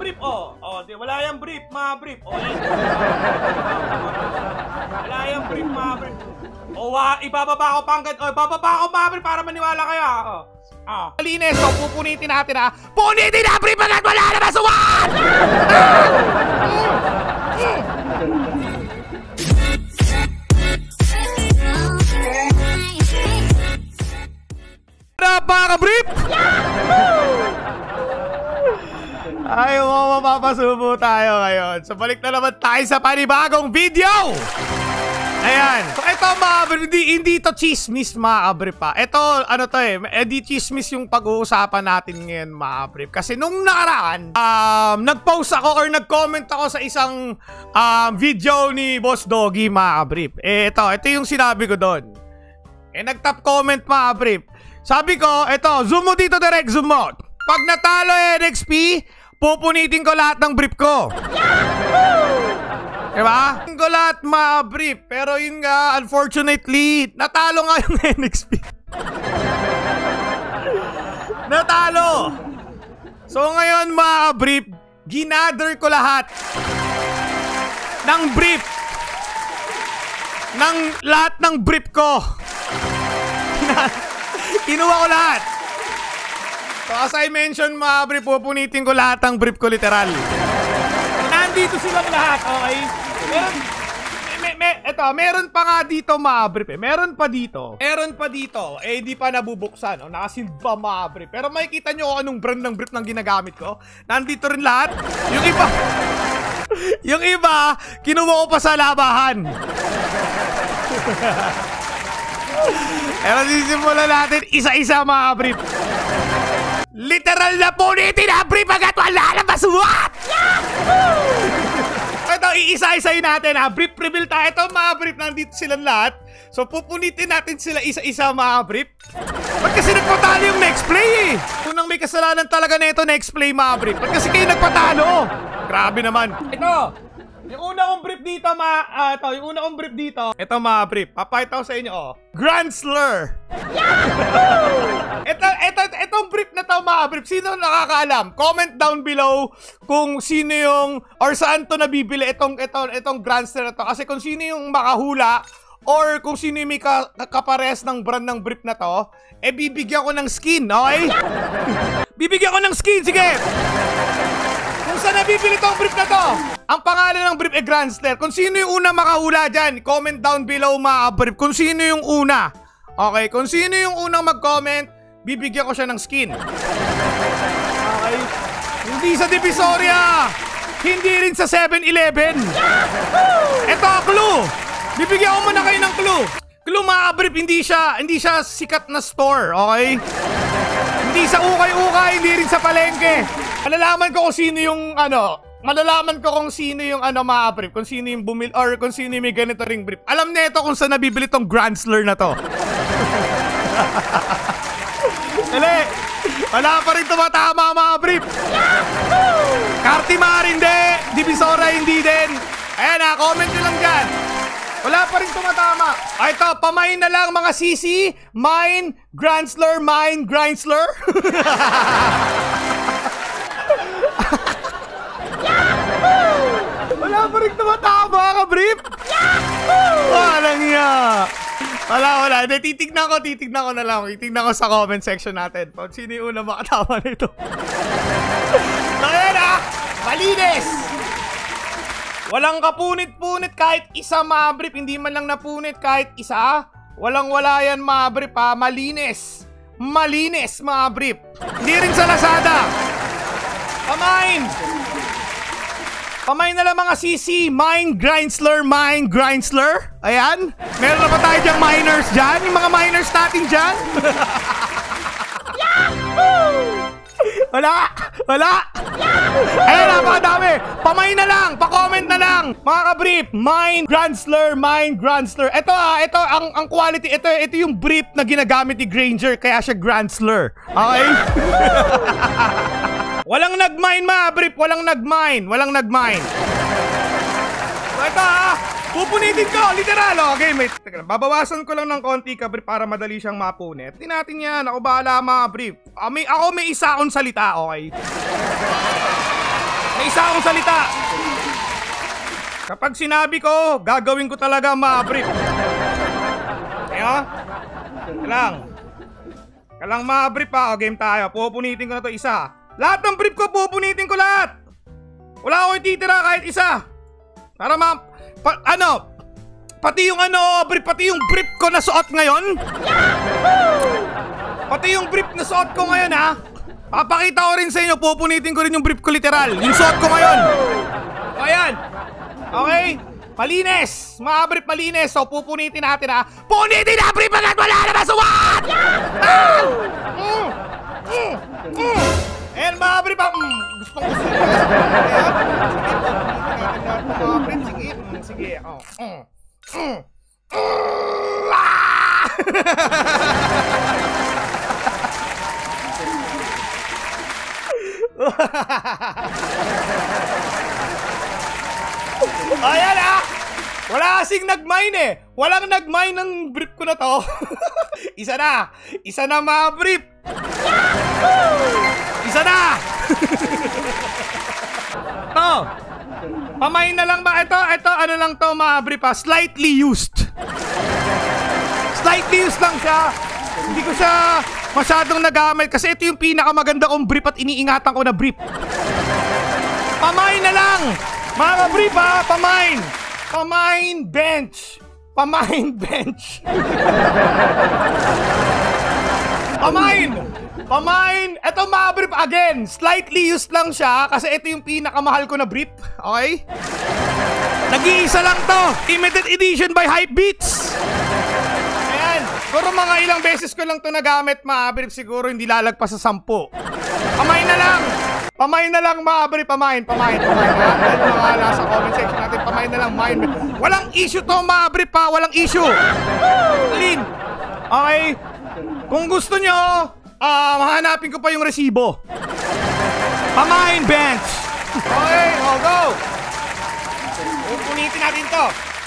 brief, oh. Oh, di, wala yung brief, mga brief. Oh, wala yung brief, mga brief. Oh, ibababa ko panggad. Oh, ibababa ko, mga brief, para maniwala kayo. Oh. Ah. Malinis, so pupunitin natin ha. Punitin na, brief, agad wala na masuwan! Mga ka-brief! Ay, mapapasubo tayo ngayon. So, balik na naman tayo sa panibagong video! Ayan. So, ito mga ka-brief, hindi ito chismis mga ka-brief pa. Ito, ano to hindi chismis yung pag-uusapan natin ngayon mga ka-brief. Kasi nung nakaraan, nag-post ako or nag-comment ako sa isang video ni Boss Doggy mga ka-brief. Ito yung sinabi ko doon. Nag-top comment mga ka-brief. Sabi ko, eto, zoom mo dito direct, zoom mo. Pag natalo NXP, pupunitin ko lahat ng brief ko. Diba? Ko lahat mga brief. Pero yun nga, unfortunately, natalo nga yung NXP. Natalo. So ngayon mga brief, ginather ko lahat ng brief. Lahat ng brief ko. Kinuha ko lahat. So as I mentioned mga brief, pupunitin ko lahat ng brief ko literal. So, nandito silang lahat, okay? Meron pa nga dito mga brief Meron pa dito. Di pa nabubuksan. Nakasealed pa mga brief. Pero makikita nyo kung anong brand ng brief nang ginagamit ko. Nandito rin lahat. Yung iba, kinuha ko pa sa labahan. Pero sisimulan natin isa-isa mga brief. Literal na punitin na brief agad wala na masuwat! Ito, iisa-isayin natin ha. Brief reveal tayo. Ito mga brief, nandito silang lahat. So pupunitin natin sila isa-isa mga brief. Ba't kasi nagpatalo yung next play Unang may kasalanan talaga na ito next play mga brief. Ba't kasi kayo nagpatalo? Grabe naman. Ito, yung una kong brief dito, ito mga brief. Papakita ko sa inyo, Grandsler. Itong brief na to mga brief. Sino nakakaalam? Comment down below kung sino yung, or saan to nabibili itong Grandsler na to. Kasi kung sino yung makahula, or kung sino yung may kapares ng brand ng brief na to, bibigyan ko ng skin, okay? Bibigyan ko ng skin, sige! Kung saan nabibili tong brief na to? Ang pangalan ng brief Grandsler. Kung sino yung una makahula dyan, comment down below mga brief. Kung sino yung una. Okay, kung sino yung unang mag-comment, bibigyan ko siya ng skin. Okay? Hindi sa Divisoria. Hindi rin sa 7-Eleven. Ito, clue. Bibigyan ko muna kayo ng clue. Clue mga brief, hindi siya sikat na store, okay? Hindi sa ukay-ukay, hindi rin sa palengke. Malalaman ko kung sino yung mga brief, kung sino yung bumili or kung sino yung may ganito ring brief. Alam nito kung saan nabibili tong Grandsler na to. Dali, wala pa rin tumatama mga brief. Cartimar hindi, Divisoria hindi din. Ayan na, comment nyo lang dyan. Wala pa rin tumatama. Ito, pamain na lang mga sisi. Mine, Grandsler, mine, Grandsler. Wala pa rin tumatama ka, brief. Walang iya. Wala. Titignan ko na lang. Titignan ko sa comment section natin. Pag sino yung una makatama nito. So, ayan malinis. Walang kapunit-punit kahit isa mga brief. Hindi man lang napunit kahit isa. Walang-wala yan mga brief ha. Malinis. Malinis mga brief. Hindi rin sa Lazada. Pamain. Pamain na lang mga CC. Mine, Grandsler, mine, Grandsler. Ayan. Meron na ba tayo dyang miners dyan? Yung mga miners natin dyan? Wala. Ayan, napakadami. Pamain na lang. Pa-comment na lang. Mga ka-brief. Mine, Grandsler, mine, Grandsler. Ito ang quality. Ito yung brief na ginagamit ni Granger. Kaya siya Grandsler. Okay? Walang nag-mine mga brief. Walang nag-mine. So ito pupunitin ko. Literal. Okay, mate. Babawasan ko lang ng konti ka brief para madali siyang mapunit. Hindi natin yan. Ako bahala mga brief. Ako may isa akong salita. Okay. May isa akong salita. Kapag sinabi ko, gagawin ko talaga ma-brief. Kaya? Kailang ma-brief pa. O, game tayo. Pupunitin ko na to isa. Lahat ng brief ko, pupunitin ko lahat. Wala akong ititira kahit isa. Para pati yung brief, pati yung brief ko na suot ngayon. Pati yung brief na suot ko ngayon, ha. Papakita ko rin sa inyo, pupunitin ko rin yung brief ko literal. Yung suot ko ngayon. Ayan. Okay? Malinis. Mga brief malinis. So, pupunitin natin, ha. Punitin na brief agad. Wala na masuot! And mga brief, gustong gusto. Sige, ayan, ha. Wala kasing nag-mine eh. Walang nag-mine ng brief ko na to. Isa na mga brief. Isa na. To. Pamain na lang ba? Ito, ano lang to mga brief, ha? Slightly used. Slightly used lang siya. Hindi ko siya masyadong nagamit kasi ito yung pinakamaganda kong brief at iniingatan ko na brief. Pamain na lang. Mga brief, ha? Pamain. Pamain bench. Pamain bench. Pamain. Ito mga brief again. Slightly used lang siya kasi ito yung pinakamahal ko na brief. Okay? Nag-iisa lang to. Limited edition by Hypebeats. Ayan. Siguro mga ilang beses ko lang to nagamit mga brief. Siguro hindi lalagpas sa 10. Pamain na lang. Pamain na lang mga brief. Pamain. Ha? Ano mga nasa comment section natin. Pamain na lang. Walang issue to mga brief, ha. Walang issue. Clean. Okay? Kung gusto nyo, hahanapin ko pa yung resibo. Pamain bench. Okay, go. Pupunitin natin to.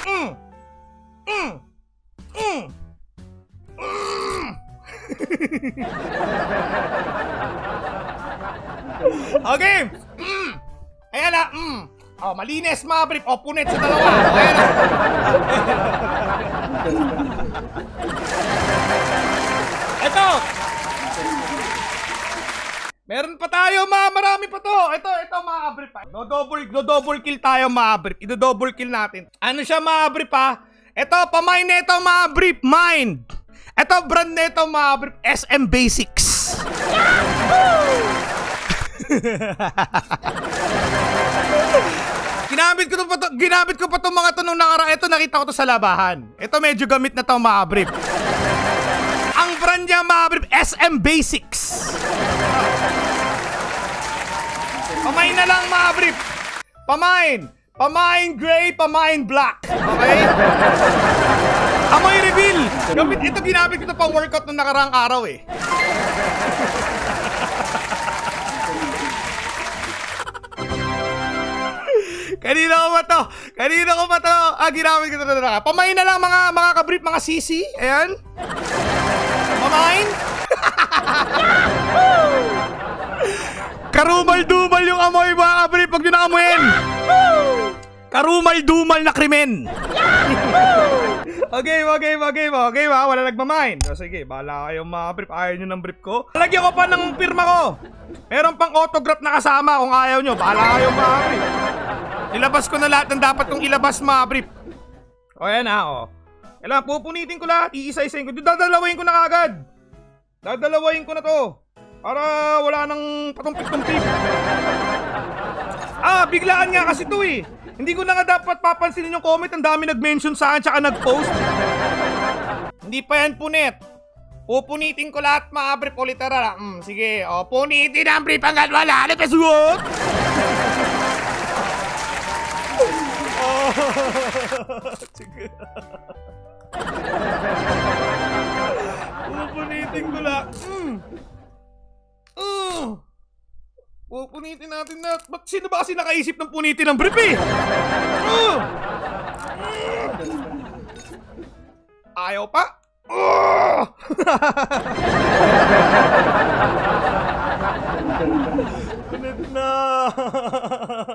Okay. Ayan na. Malinis mga brief. Punit sa dalawa. Ayan na. Ito. Meron pa tayo, marami pa to. Ito mga brief, ha. Do-double kill tayo mga brief. I-double kill natin. Ano siya mga brief, ha? Ito, pamain na ito mga brief. Mind. Ito, brand na ito mga brief. SM Basics. Ginamit ko pa to mga to nung nakaraan. Ito, nakita ko to sa labahan. Ito, medyo gamit na to mga brief. Ang brand niya mga brief, SM Basics. Pamain na lang mga brief. Pamain gray, pamain black. Okay? Amoy reveal. Ito ginamit ko ito pang workout nung nakaraang araw eh. Kanina ko pa to. Ginamit ko ito na. Pamain na lang mga kabrief, mga sisi. Ayan. Pamain. Karumal-dumal yung amoy mga kabrief. Pag nyo nakamuhin. Karumal-dumal na krimen. Okay, wala nagmamain. So, sige, bahala kayong mga brief. Ayaw nyo ng brief ko. Lalagyan ko pa ng pirma ko. Meron pang autograph na kasama kung ayaw nyo. Bahala kayong mga brief. Ilabas ko na lahat ng dapat kong ilabas mga brief. O yan ha, o. Kailangan pupunitin ko lahat. Iisa-isain ko. Dadalawain ko na kagad. Dadalawain ko na to. Para wala nang patumpik-tumpik. Biglaan nga kasi to eh. Hindi ko na nga dapat papansinin yung comment. Ang dami nag-mention sa akin tsaka nag-post. Hindi pa yan punit. Pupunitin ko lahat mga brief o literal. Sige, punitin ang brief hanggang wala. Napasuot! Sige. Pupunitin ko lahat. Pupunitin natin na. Sino ba kasi nakaisip ng punitin ng brief eh? Ayaw pa? Punit na.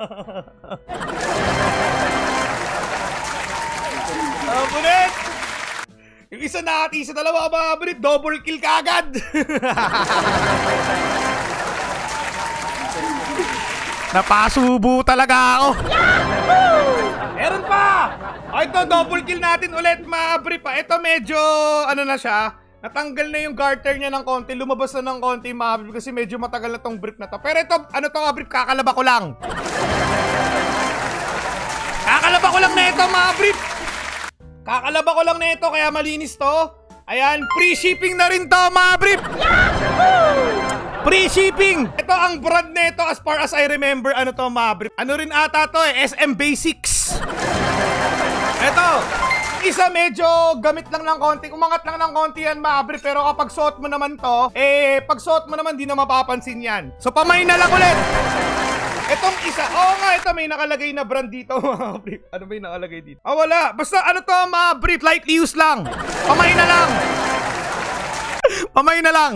nahati sa dalawa mga brief, double kill ka agad. Napasubo talaga ako. Meron pa. Ito, double kill natin ulit mga brief. Ito medyo, ano na siya, natanggal na yung garter niya ng konti, lumabas na ng konti mga brief kasi medyo matagal na tong brief na to. Pero ito, ano to mga brief, kakalaba ko lang. Kakalaba ko lang na ito mga brief. Kakalaba ko lang na ito kaya malinis to. Ayan, free shipping na rin to mga brief. Free shipping. Ito ang brand na ito as far as I remember. Ano to mga brief? Ano rin ata to eh, SM Basics. Ito, isa medyo gamit lang ng konti, umangat lang ng konti yan mga brief. Pero kapag suot mo naman to, pag suot mo naman di na mapapansin yan. So pamay na lang ulit. Itong isa, oo nga, ito may nakalagay na brand dito mga brief. Ano ba yung nakalagay dito? Ah, wala. Basta ano to mga brief, lightly used lang. Pamay na lang. Pamay na lang.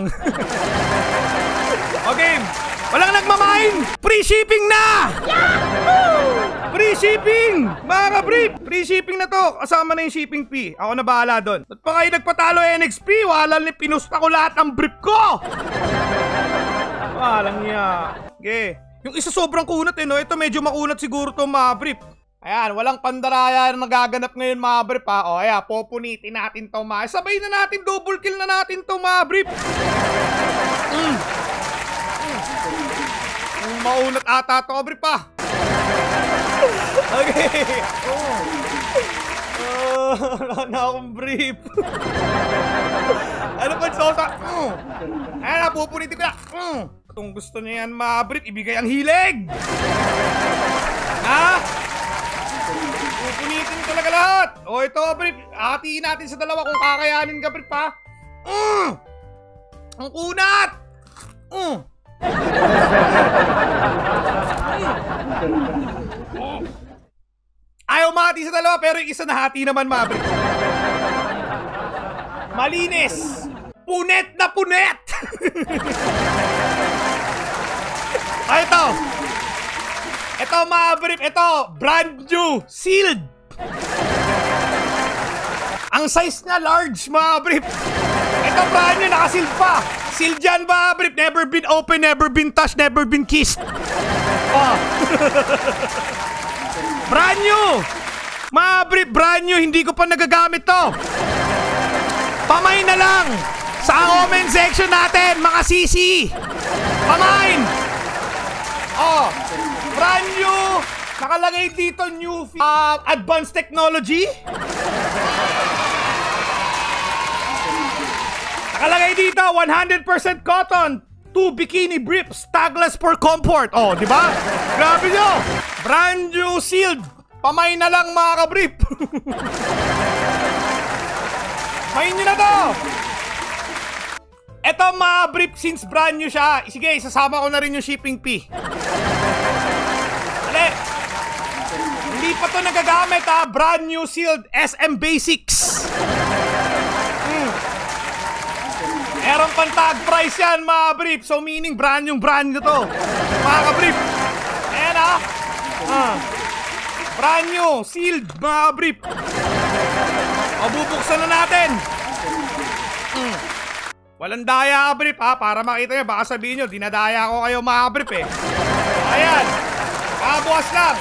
Okay, walang nagmamain. Free shipping na! Free shipping! Mga brief, free shipping na to. Kasama na yung shipping fee. Ako na bahala doon. Ba't pa kayo nagpatalo NXP? Walang pinusta ko lahat ng brief ko. Walang niya. Okay. Yung isa sobrang kunat no? Ito medyo makunat siguro to mga brief. Ayan, walang pandaraya na nagaganap ngayon mga brief ha. O ayan, popunitin natin to mga. Sabay na natin, double kill na natin to mga brief. Maunat ata to brief ha. Okay. Wala na akong brief. Ano pa sosa? Ayan, popunitin ko na. Kung gusto niya yan mga brief, ibigay ang hilig! Ha? Pupunitin talaga lahat! O ito brief, hatiin natin sa dalawa kung kakayanin ka brief ha? Ang kunat! Ayaw mahati sa dalawa pero yung isa nahati naman mga brief. Malinis! Punet na punet! Ay, ito. Ito mga brief. Ito, brand new. Sealed. Ang size niya large mga brief. Ito brand new. Nakasealed pa. Sealed yan mga brief. Never been open, never been touched, never been kissed. Oh. Brand new. Mga brief, brand new. Hindi ko pa nagagamit to. Pamay na lang. Sa comment section natin, mga sisi. Pamain. Oh, brand new. Nakalagay dito new advanced technology. Nakalagay dito 100% cotton, 2 bikini briefs, tagless for comfort. Oh, di ba? Grabe nyo. Brand new sealed. Pamay na lang mga ka-brief. Main nyo na to. Eto mga brief, since brand new siya, sige, isasama ko na rin yung shipping fee. Dali. Hindi pa to nagagamit ha, brand new sealed SM Basics. Meron pang tag price yan mga brief, so meaning brand new to. Mga ka-brief. Ayan ha. Brand new, sealed mga brief. O, bubuksan na natin. Walang daya ka brief ha, para makita nyo, baka sabihin nyo, dinadaya ko kayo mga brief eh. Ayan, kabukas lang.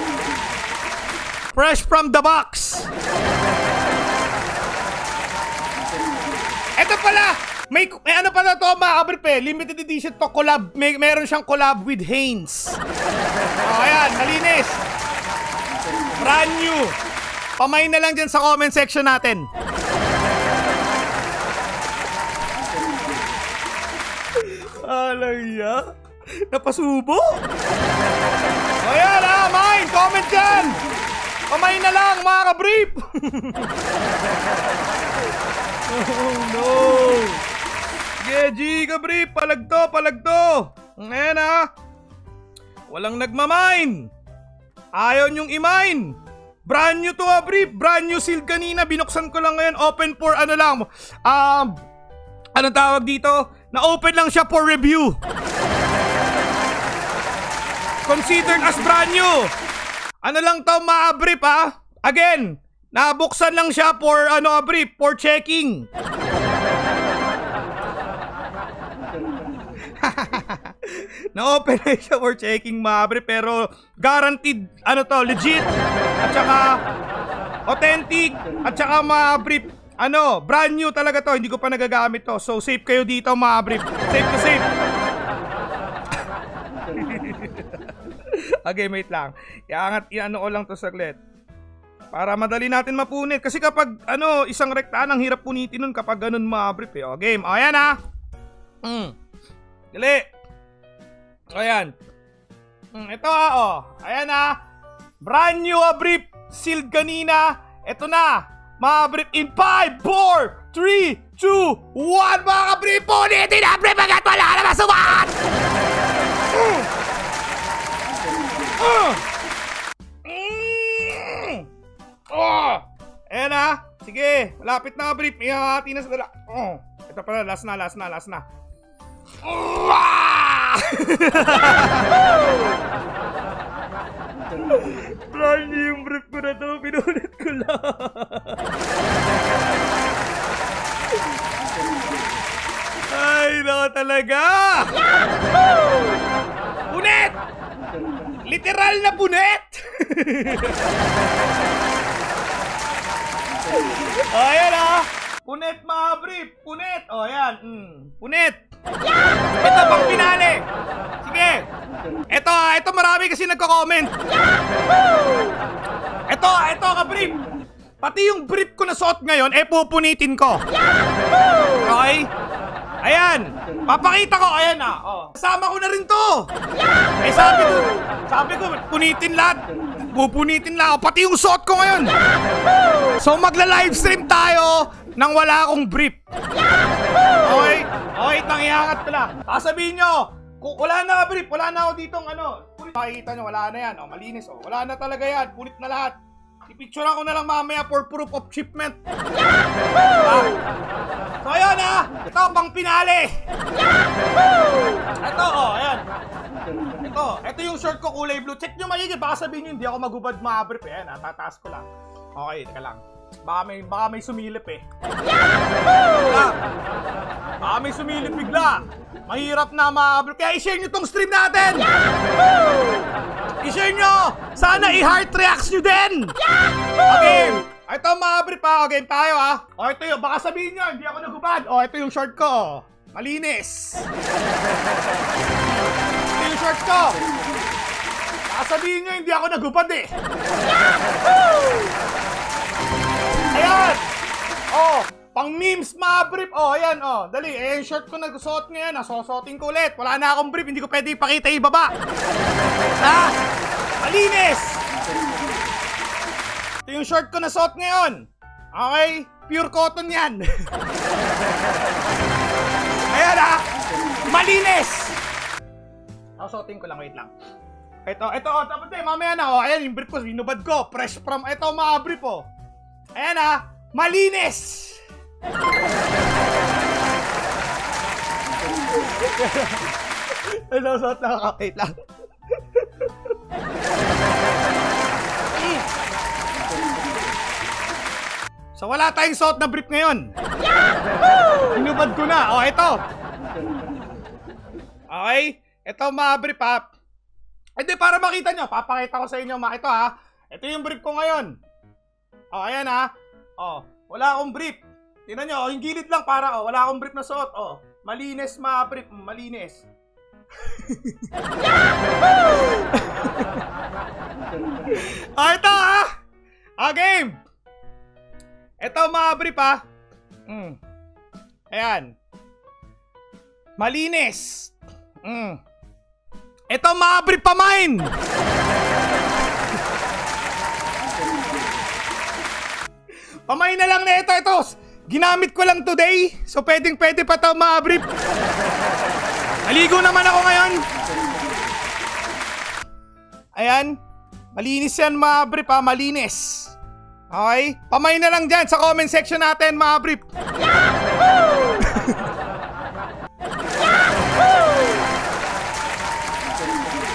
Fresh from the box. Ito pala, may ano pala to mga brief eh, limited edition to, collab, meron siyang collab with Hanes. O ayan, malinis. Brand new. Pamay na lang dyan sa comment section natin. Alaya. Napasubo. Ayan ha, mine. Comment dyan. Pamay na lang mga ka-brief. Oh no. Geji ka-brief. Palagto. Ayan ha. Walang nagmamine. Ayaw nyong i-mine. Brand new to ha, brief. Brand new sealed kanina. Binuksan ko lang ngayon. Open for ano lang. Anong tawag dito? Na-open lang siya for review. Considered as brand new. Ano lang to mga brief ha? Again, Nabuksan lang siya for brief, for checking. Na-open na siya for checking mga brief, pero guaranteed, legit, at saka authentic, at saka mga brief, brand new talaga to, hindi ko pa nagagamit to. So safe kayo dito mga brief. Safe to safe. Okay, wait lang. Ko lang to saglit. Para madali natin mapunit. Kasi kapag, isang rektaan, ang hirap punitin nun kapag ganun mga brief eh. O, game. O, ayan ha. Dali. O, ayan. Ito ha, o. Ayan ha. Brand new brief. Sealed kanina. Ito na. Mga brief in 5, 4, 3, 2, 1. Mga brief, punitin na brief agad. Wala na masumat. Ayan na. Sige, malapit na brief. Ihahati na sa dala. Ito pala, last na. Brand new yung brief ko na to. Pinulit ko lang. Ay, nako talaga. Punit! Literal na punit! O, ayan ha. Punit mga brief. Punit. O, ayan. Punit. Ito pang pinali. Sige. Ito marami kasi nagko-comment. Ito ka brief. Pati yung brief ko na suot ngayon, pupunitin ko. Okay? Ayan. Papakita ko. Ayan na. Kasama ko na rin to. Sabi ko, punitin lahat. Pupunitin lang ako. Pati yung suot ko ngayon. So magla-livestream tayo nang wala akong brief. Okay? Okay, iangat ko lang. Sasabihin nyo, kung wala na ka brief, wala na ako ditong punit. Makikita nyo, wala na yan. Malinis. Wala na talaga yan. Punit na lahat. Ipicturean ko na lang mamaya for proof of shipment. So ayan ha. Ito pang pinali. Ito ayan. Ito yung shirt ko kulay blue. Check nyo magiging. Baka sabihin nyo hindi ako magubad mga brief. Ayan ha. Tataas ko lang. Okay, teka lang. Baka may sumilip eh. Baka may sumilip bigla. Mahirap na mga brief. Kaya i-share nyo tong stream natin. I-share nyo. Sana i-heart reacts nyo din. Okay. Ito mga brief ha. Okay, tayo ha. O ito yun. Baka sabihin nyo, hindi ako nagubad. O ito yung short ko. Malinis. Ito yung short ko. Baka sabihin nyo, hindi ako nagubad eh. Ayan. Pang memes mga brief. Ayan dali. Yung short ko nagsuot ngayon. Susuotin ko ulit. Wala na akong brief. Hindi ko pwede ipakita ibaba. Malinis. Ito yung short ko na suot ngayon. Okay? Pure cotton yan. Ayan ha. Malinis. Susuotin ko lang. Wait lang. Ito. Tapos mamaya na. Ayan yung brief ko. Binubad ko. Fresh from. Ito mga brief Ayan ha. Malinis. Susuot lang ako. Wait lang. So wala tayong suot na brief ngayon. Inubad ko na. Ito. Okay. Ito mga brief ha. Hindi, para makita nyo. Papakita ko sa inyo ito ha. Ito yung brief ko ngayon. Ayan ha. Wala akong brief. Tingnan nyo, yung gilid lang para wala akong brief na suot. Malinis mga brief. Malinis. Ito ha. Game. Ito mga brief ha. Ayan. Malinis. Ito mga brief pa mine. Pamain na lang na ito. Ginamit ko lang today. So pwede pa ito mga brief. Naligo naman ako ngayon. Ayan. Malinis yan mga brief ha. Malinis. Okay? Pamain na lang dyan sa comment section natin mga brief.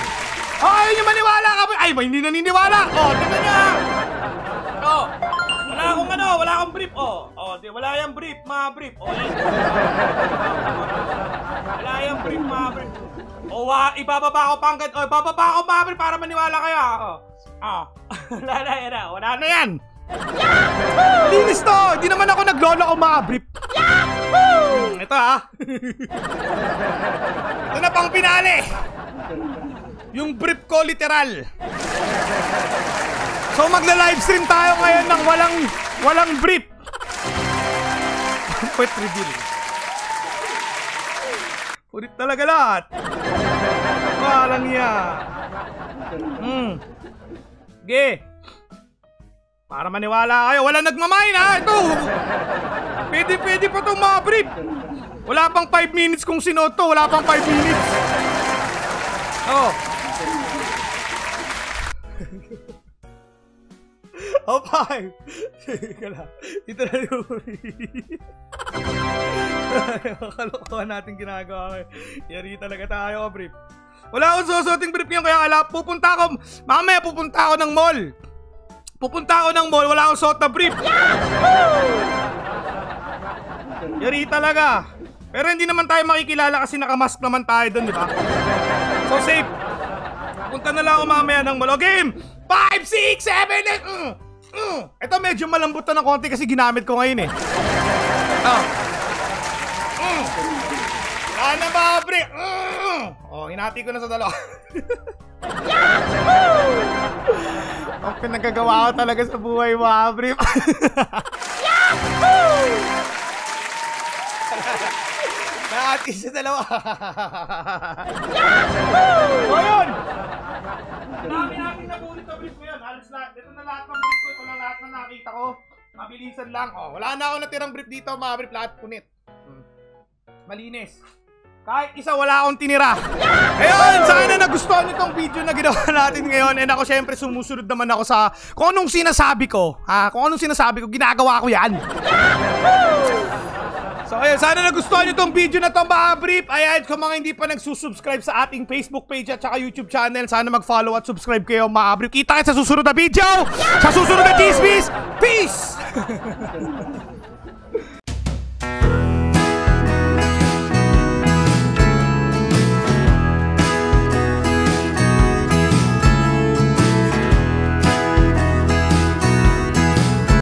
Ayaw nyo maniwala ka. Ay, hindi naniniwala. Tingnan nyo. ano, wala akong brief, oh. Oh, di, wala yung brief, mga brief. Oh, wala yung brief, mga brief. Oh, ibababa ko pangkat. Oh, ibababa ko, mga brief, para maniwala kayo. Oh. Wala na yan. Linis to. Hindi naman ako naglolo ko, mga brief. Ito, ha. Ito na pang pinali. Yung brief ko, literal. So magla-livestream tayo ngayon ng walang brief. Pwet reveal. Ulit talaga lahat. Walang yan. Sige. Para maniwala kayo. Wala nagmamain, ha. Ito. Pwede pa itong mga brief. Wala pang 5 minutes kung sino to. Wala pang 5 minutes. Oh. Oh, 5. Dito na yung kalokohan natin ginagawa. Yari talaga tayo, brief. Wala akong susuting brief ngayon, kaya mamaya pupunta ako ng mall. Wala akong suot na brief. Yari talaga. Pero hindi naman tayo makikilala kasi nakamask naman tayo doon, di ba? So safe. Punta na lang ako mamaya ng mall. O, game! 5, 6, 7, 8. Ito medyo malambot na ng konti kasi ginamit ko ngayon eh. Wala na ba, pre? Oh, hinati ko na sa dalawa. Ang pinagagawa ko talaga sa buhay, mga pre. Nahati sa dalawa. O yun! Dami natin nabulit na brief ko yan. Halos lahat. Ito na lahat ng brief ko. Ito na lahat na nakita ko. Mabilisan lang. Oh, wala na ako natirang brief dito. Mga brief lahat punit. Malinis. Kahit isa wala akong tinira. Ayun, sana nagustuhan nyo itong video na ginawa natin ngayon. And ako syempre sumusunod naman ako sa kung anong sinasabi ko. Kung anong sinasabi ko, ginagawa ko yan. So ayun, sana nagustuhan nyo itong video na itong mga brief. Ayan, kung mga hindi pa nagsusubscribe sa ating Facebook page at saka YouTube channel, sana mag-follow at subscribe kayo, mga brief. Kita kayo sa susunod na video, sa susunod na chismis. Peace!